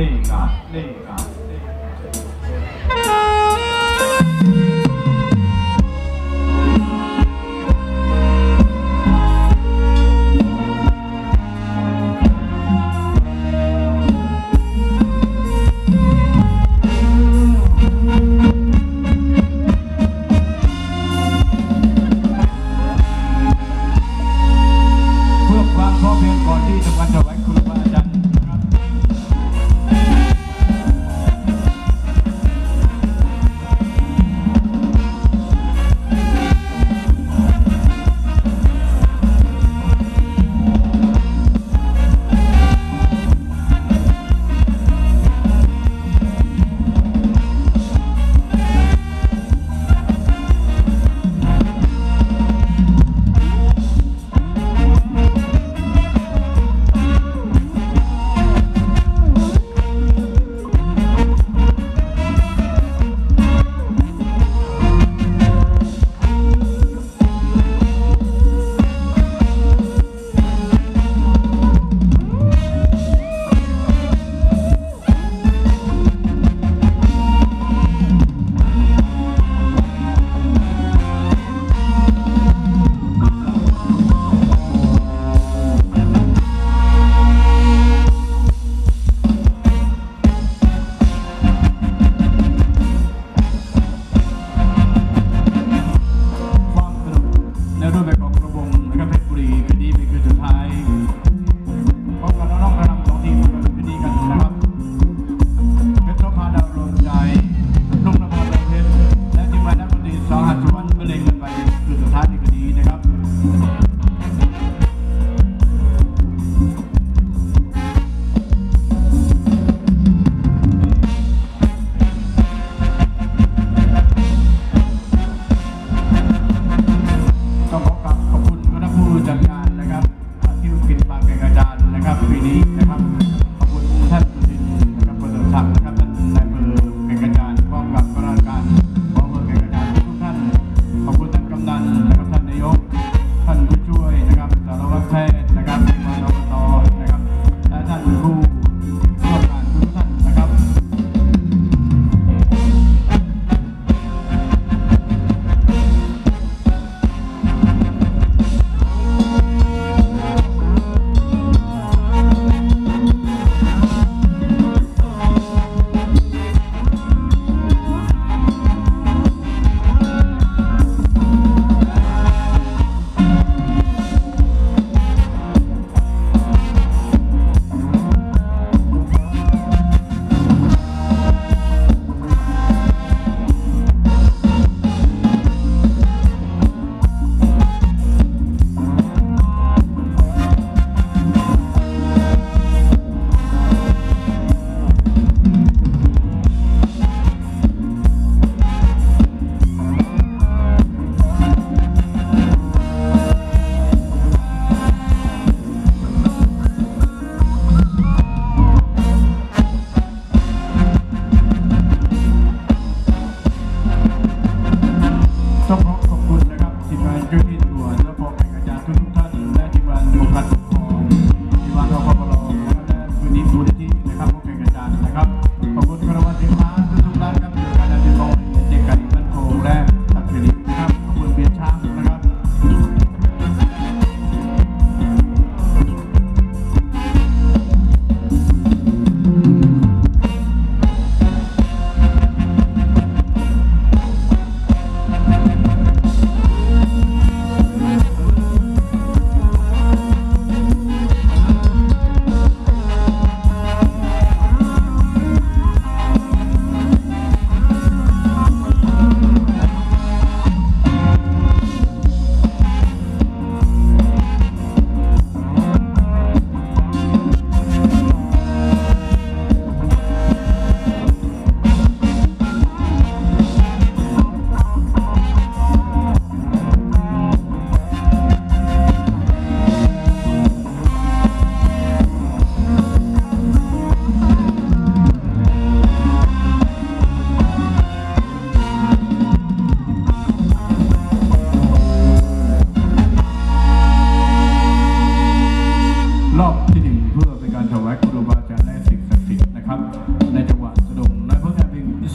เ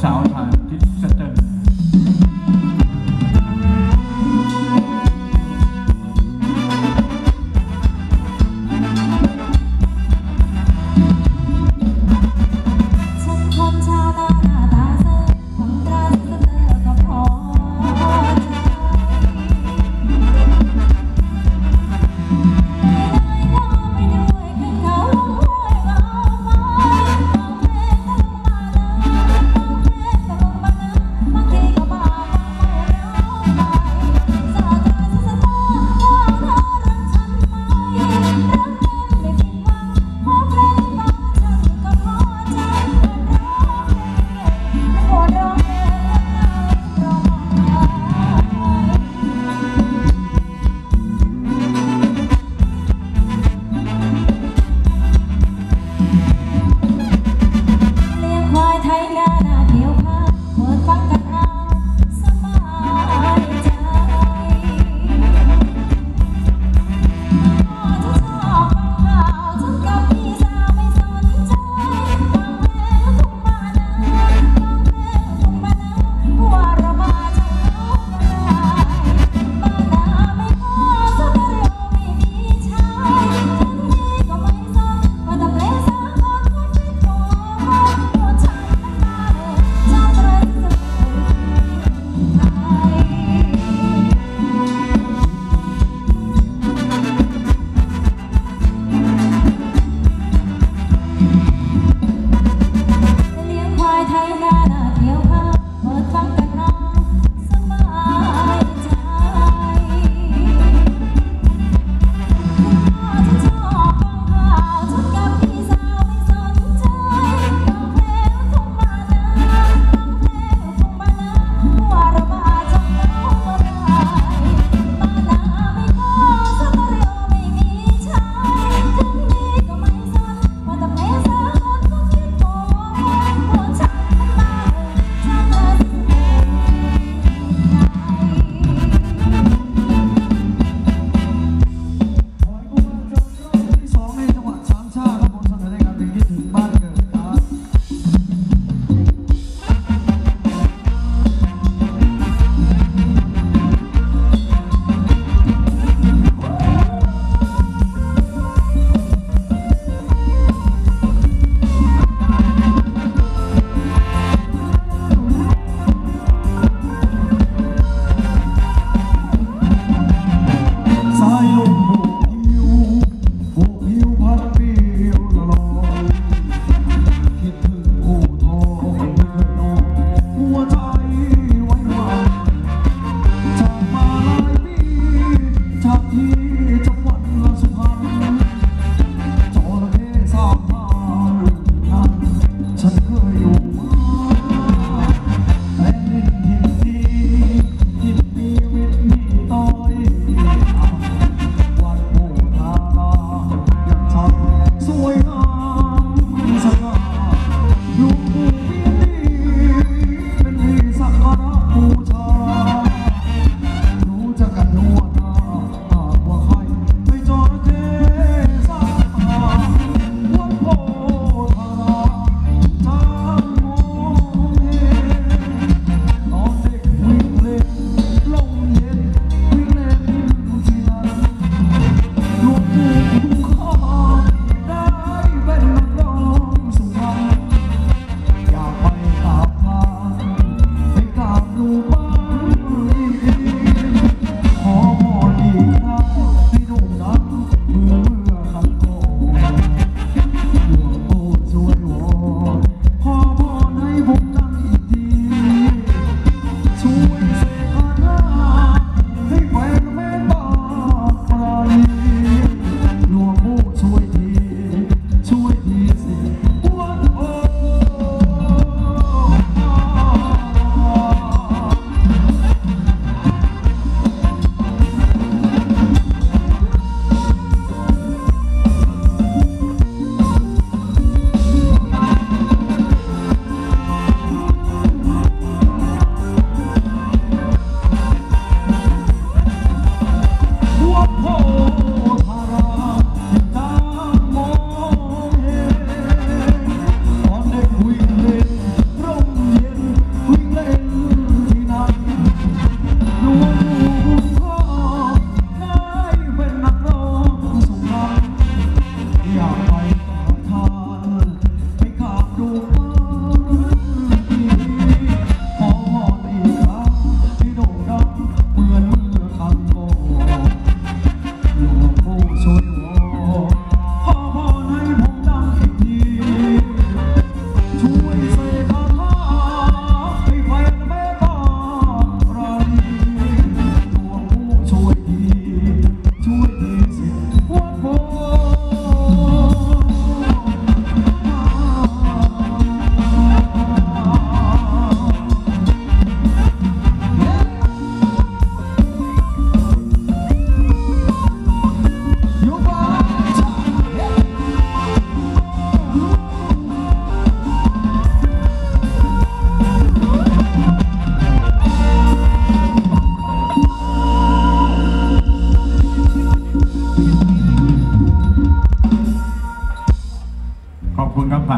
สาวทางทิศสเตอร์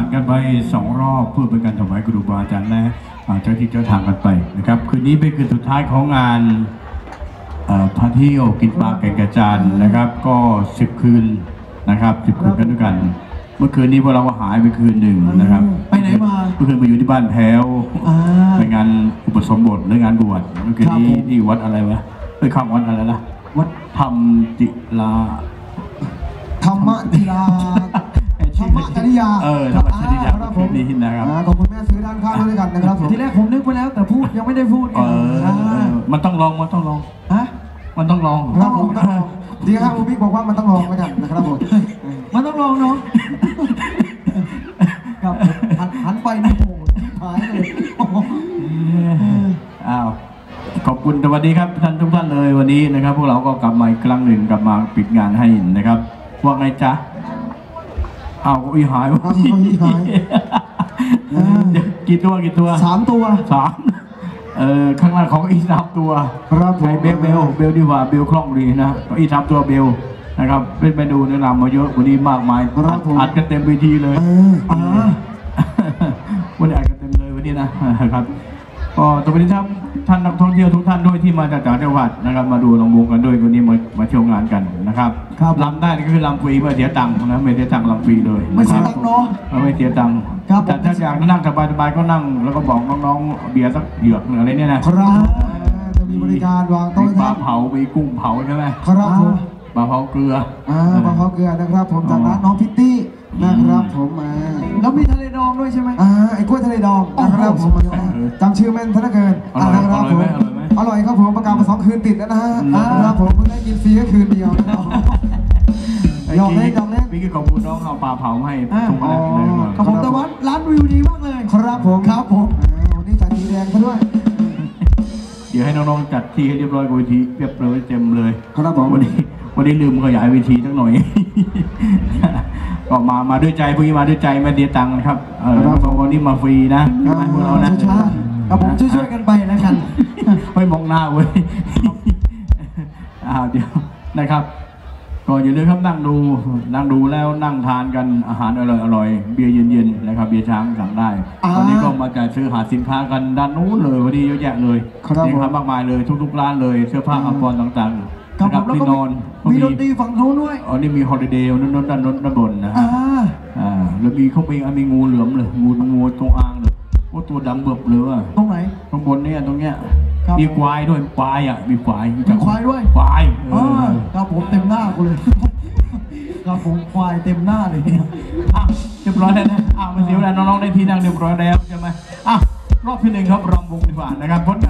กันไป2 รอบเพื่อเป็นการถวายครูบาอาจารย์และเจ้าที่เจ้าทางกันไปนะครับคืนนี้เป็นคืนสุดท้ายของงานพาเที่ยวกินปลาแก่งกระจานนะครับก็10 คืนนะครับ10 คืนกันด้วยกันเมื่อคืนนี้พวกเราก็หายไปคืนหนึ่งนะครับไปไหนมาเมื่อคืนมาอยู่ที่บ้านแพ้วไปงานอุปสมบทหรืองานบวชเมื่อคืนนี้ที่วัดอะไรวะข้างวัดอะไรนะวัดธรรมจิลาธรรมจิลาธรรมจริยาธรรมจริยาครับผมนี่นะครับขอบคุณแม่ซื้อด้านข้างด้วยกันนะครับทีแรกผมนึกไปแล้วแต่พูดยังไม่ได้พูดมันต้องลองมันต้องลองฮะมันต้องลองครับผมดีครับคุณบิ๊กบอกว่ามันต้องลองแล้วกันนะครับผมมันต้องลองเนาะกับหันไปนี่โอ้หายเลยอ้าวขอบคุณสวัสดีครับท่านทุกท่านเลยวันนี้นะครับพวกเราก็กลับมาอีกครั้งหนึ่งกลับมาปิดงานให้นะครับว่าไงจ๊ะเอาอีหายกี่ตัว 3 ตัวข้างล่างของอี3 ตัวครับใช้เบลดีกว่าเบลคล่องดีนะอี3 ตัวเบลนะครับเป็นไปดูในรำมาเยอะวันนี้มากมายอัดกันเต็มเวทีเลยวันนี้อัดกันเต็มเลยวันนี้นะครับก็ตัวนี้ครับท่านนักท่องเที่ยวทุกท่านด้วยที่มาจากต่างจังหวัดนะครับมาดูลำวงกันด้วยวันนี้มาเที่ยวงานกันนะครับลำได้ก็คือลำฟรีไม่เสียตังค์นะไม่เสียตังค์ลำฟรีเลยไม่เสียตังค์เนาะไม่เสียตังค์แต่ถ้าอยากนั่งสบายๆก็นั่งแล้วก็บอกน้องๆเบียร์สักเหยือกอะไรเนี่ยนะครับจะมีบริการวางโต๊ะปลาเผามีกุ้งเผาใช่ไหมครับผมปลาเผาเกลือปลาเผาเกลือนะครับผมจากร้านน้องพิตตี้นะครับผมแล้วมีทะเลดองด้วยใช่ไหมไอ้กล้วยทะเลดองนะครับผมจำชื่อแม่นซะเหลือเกินนะครับผมอร่อยครับผมประกาศมา2 คืนติดแล้วนะฮะครับผมเพิ่งได้กินฟรีแค่คืนเดียวนะครับยอมเล่นพี่ก็ขอบคุณน้องเอาปลาเผาให้ทุกคนเลยขอบคุณแต่ว่าร้านวิวดีมากเลยครับผมวันนี้จัดทีแดงซะด้วยเดี๋ยวให้น้องๆจัดที่ให้เรียบร้อยเวทีเรียบร้อยเต็มเลยครับผมวันนี้ลืมขยายเวทีสักหน่อยก็มาด้วยใจพวกนี้มาด้วยใจไม่เสียตังค์นะครับวันนี้มาฟรีนะพวกเรานะครับผมช่วยกันไปแล้วกันไม่มองหน้าเว้ยเดี๋ยวนะครับก็อย่าลืมครับนั่งดูแล้วนั่งทานกันอาหารอร่อยเบียร์เย็นๆนะครับเบียร์ช้างสั่งได้วันนี้ก็มาจ่ายซื้อหาสินค้ากันด้านนู้นเลยวันนี้เยอะแยะเลยสินค้ามากมายเลยทุกๆร้านเลยเสื้อผ้าอัมพรต่างๆนะครับที่นอนมีดนตรีฝั่งโน้นด้วยนี่มีฮอลิเดย์ด้านบนนะฮะแล้วเขามีงูเหลือมเลยงูตรงอ่างเลยว่าตัวดำเบิบเลยตรงไหนตรงบนเนี่ยตรงเนี้ยมีควายด้วยควายมีควายด้วยควายครับผมเต็มหน้ากูเลยครับผมควายเต็มหน้าเลยเรียบร้อยแล้วนะมาเสียเวลาน้องๆได้ที่นั่งเรียบร้อยแล้วใช่ไหมรอบที่ 1ครับรำวงดีกว่านะครับผลงาน